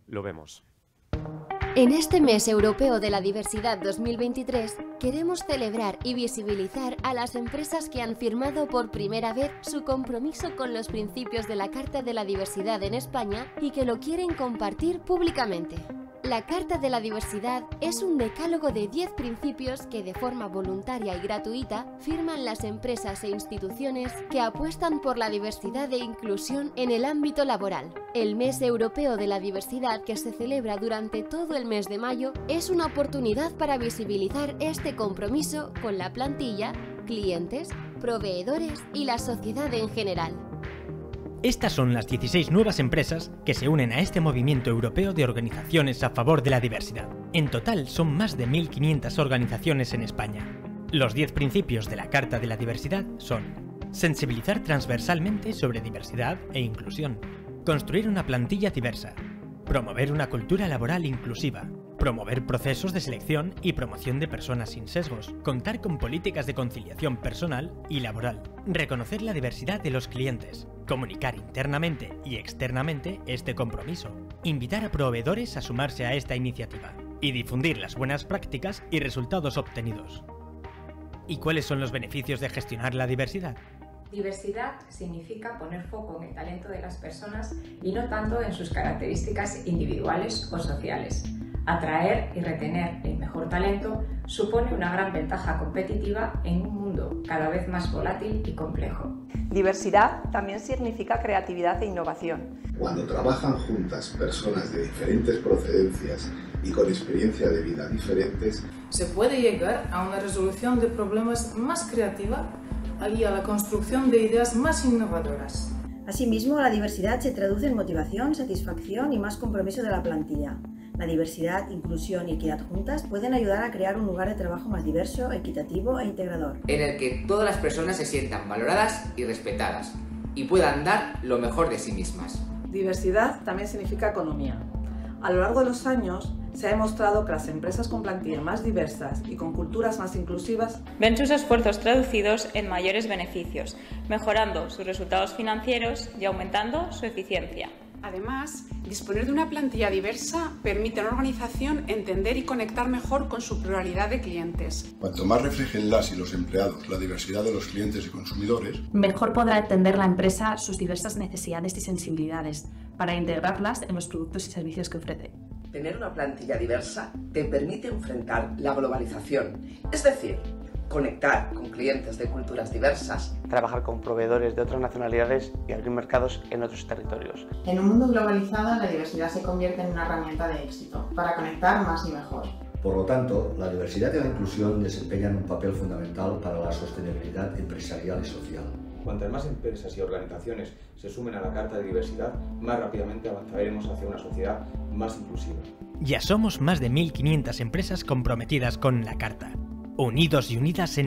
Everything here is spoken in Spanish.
Lo vemos. En este Mes Europeo de la Diversidad 2023, queremos celebrar y visibilizar a las empresas que han firmado por primera vez su compromiso con los principios de la Carta de la Diversidad en España y que lo quieren compartir públicamente. La Carta de la Diversidad es un decálogo de 10 principios que de forma voluntaria y gratuita firman las empresas e instituciones que apuestan por la diversidad e inclusión en el ámbito laboral. El Mes Europeo de la Diversidad, que se celebra durante todo el mes de mayo, es una oportunidad para visibilizar este compromiso con la plantilla, clientes, proveedores y la sociedad en general. Estas son las 16 nuevas empresas que se unen a este movimiento europeo de organizaciones a favor de la diversidad. En total son más de 1.500 organizaciones en España. Los 10 principios de la Carta de la Diversidad son: sensibilizar transversalmente sobre diversidad e inclusión, construir una plantilla diversa, promover una cultura laboral inclusiva, promover procesos de selección y promoción de personas sin sesgos, contar con políticas de conciliación personal y laboral, reconocer la diversidad de los clientes, comunicar internamente y externamente este compromiso, invitar a proveedores a sumarse a esta iniciativa y difundir las buenas prácticas y resultados obtenidos. ¿Y cuáles son los beneficios de gestionar la diversidad? Diversidad significa poner foco en el talento de las personas y no tanto en sus características individuales o sociales. Atraer y retener el mejor talento supone una gran ventaja competitiva en un mundo cada vez más volátil y complejo. Diversidad también significa creatividad e innovación. Cuando trabajan juntas personas de diferentes procedencias y con experiencia de vida diferentes, se puede llegar a una resolución de problemas más creativa y a la construcción de ideas más innovadoras. Asimismo, la diversidad se traduce en motivación, satisfacción y más compromiso de la plantilla. La diversidad, inclusión y equidad juntas pueden ayudar a crear un lugar de trabajo más diverso, equitativo e integrador, en el que todas las personas se sientan valoradas y respetadas y puedan dar lo mejor de sí mismas. Diversidad también significa economía. A lo largo de los años se ha demostrado que las empresas con plantillas más diversas y con culturas más inclusivas ven sus esfuerzos traducidos en mayores beneficios, mejorando sus resultados financieros y aumentando su eficiencia. Además, disponer de una plantilla diversa permite a una organización entender y conectar mejor con su pluralidad de clientes. cuanto más reflejen las y los empleados la diversidad de los clientes y consumidores, mejor podrá entender la empresa sus diversas necesidades y sensibilidades para integrarlas en los productos y servicios que ofrece. Tener una plantilla diversa te permite enfrentar la globalización, es decir, conectar con clientes de culturas diversas, trabajar con proveedores de otras nacionalidades y abrir mercados en otros territorios. En un mundo globalizado, la diversidad se convierte en una herramienta de éxito para conectar más y mejor. Por lo tanto, la diversidad y la inclusión desempeñan un papel fundamental para la sostenibilidad empresarial y social. Cuantas más empresas y organizaciones se sumen a la Carta de Diversidad, más rápidamente avanzaremos hacia una sociedad más inclusiva. Ya somos más de 1.500 empresas comprometidas con la Carta, unidos y unidas en